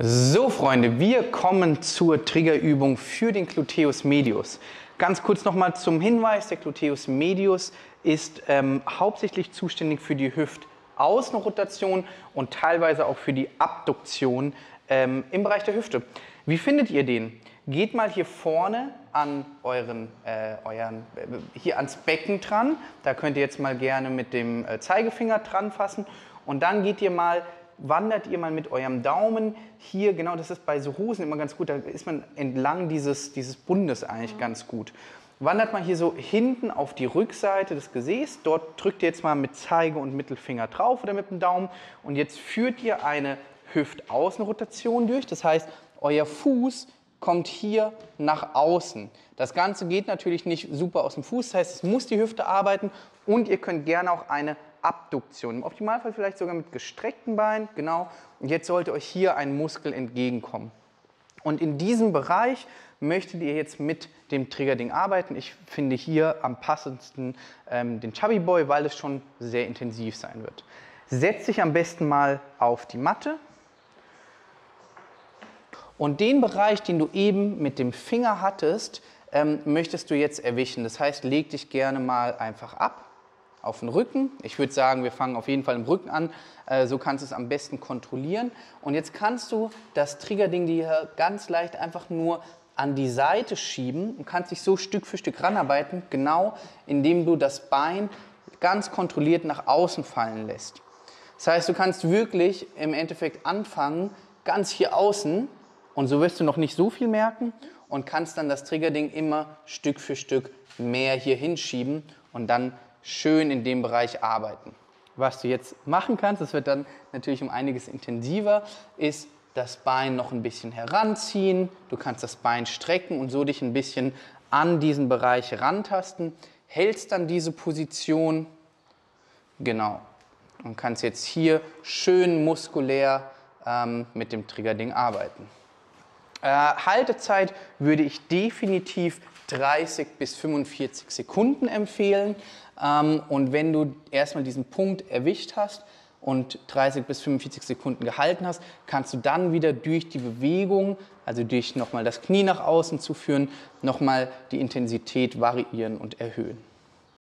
So Freunde, wir kommen zur Triggerübung für den Gluteus Medius. Ganz kurz nochmal zum Hinweis, der Gluteus Medius ist hauptsächlich zuständig für die Hüftaußenrotation und teilweise auch für die Abduktion im Bereich der Hüfte. Wie findet ihr den? Geht mal hier vorne an hier ans Becken dran. Da könnt ihr jetzt mal gerne mit dem Zeigefinger dran fassen und dann wandert ihr mal mit eurem Daumen hier, genau, das ist bei so Hosen immer ganz gut, da ist man entlang dieses Bundes eigentlich ganz gut. Wandert mal hier so hinten auf die Rückseite des Gesäßs, dort drückt ihr jetzt mal mit Zeige und Mittelfinger drauf oder mit dem Daumen und jetzt führt ihr eine Hüftaußenrotation durch, das heißt, euer Fuß kommt hier nach außen. Das Ganze geht natürlich nicht super aus dem Fuß, das heißt, es muss die Hüfte arbeiten und ihr könnt gerne auch eine Abduktion. Im Optimalfall vielleicht sogar mit gestreckten Beinen, genau. Und jetzt sollte euch hier ein Muskel entgegenkommen. Und in diesem Bereich möchtet ihr jetzt mit dem Triggerding arbeiten. Ich finde hier am passendsten den Chubby Boy, weil es schon sehr intensiv sein wird. Setz dich am besten mal auf die Matte. Und den Bereich, den du eben mit dem Finger hattest, möchtest du jetzt erwischen. Das heißt, leg dich gerne mal einfach ab auf den Rücken. Ich würde sagen, wir fangen auf jeden Fall im Rücken an. So kannst du es am besten kontrollieren. Und jetzt kannst du das Triggerding dir ganz leicht einfach nur an die Seite schieben und kannst dich so Stück für Stück ranarbeiten, genau indem du das Bein ganz kontrolliert nach außen fallen lässt. Das heißt, du kannst wirklich im Endeffekt anfangen, ganz hier außen, und so wirst du noch nicht so viel merken und kannst dann das Triggerding immer Stück für Stück mehr hier hinschieben und dann schön in dem Bereich arbeiten. Was du jetzt machen kannst, das wird dann natürlich um einiges intensiver, ist das Bein noch ein bisschen heranziehen. Du kannst das Bein strecken und so dich ein bisschen an diesen Bereich rantasten. Hältst dann diese Position, genau, und kannst jetzt hier schön muskulär mit dem Triggerding arbeiten. Haltezeit würde ich definitiv 30 bis 45 Sekunden empfehlen. Und wenn du erstmal diesen Punkt erwischt hast und 30 bis 45 Sekunden gehalten hast, kannst du dann wieder durch die Bewegung, also durch nochmal das Knie nach außen zu führen, nochmal die Intensität variieren und erhöhen.